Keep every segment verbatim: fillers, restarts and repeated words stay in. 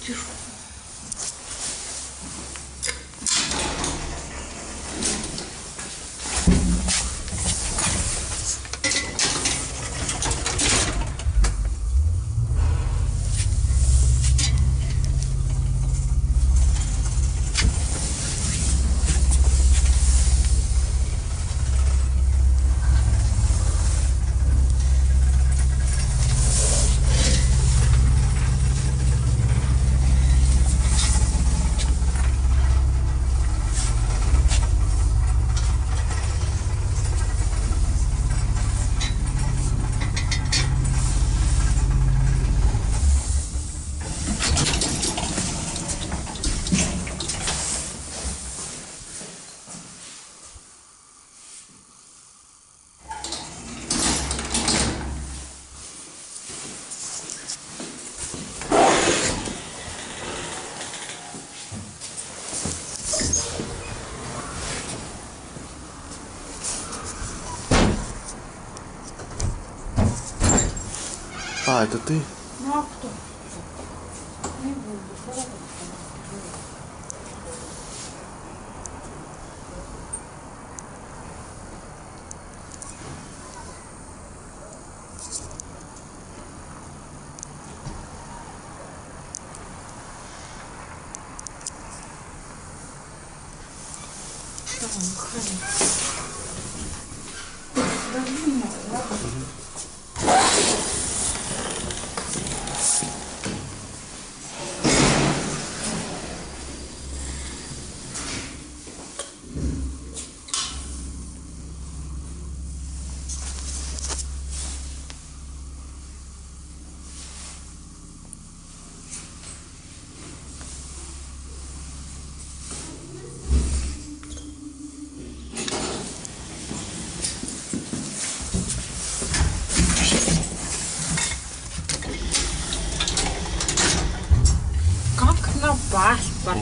Тише. А, это ты? Ну а кто? Не буду. Давай, выходи. Подожди меня, ладно? Как на паспорт.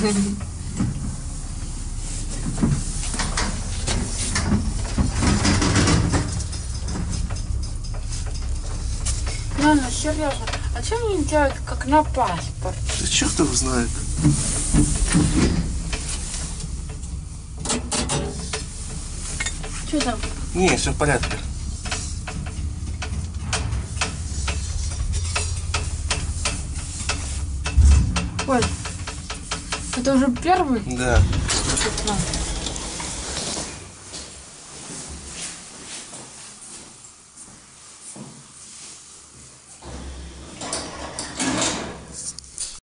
Ну, ну, серьезно. А чем они делают как на паспорт? Да черт его знает. Что там? Не, все в порядке. Ой, это уже первый? Да. Что-то.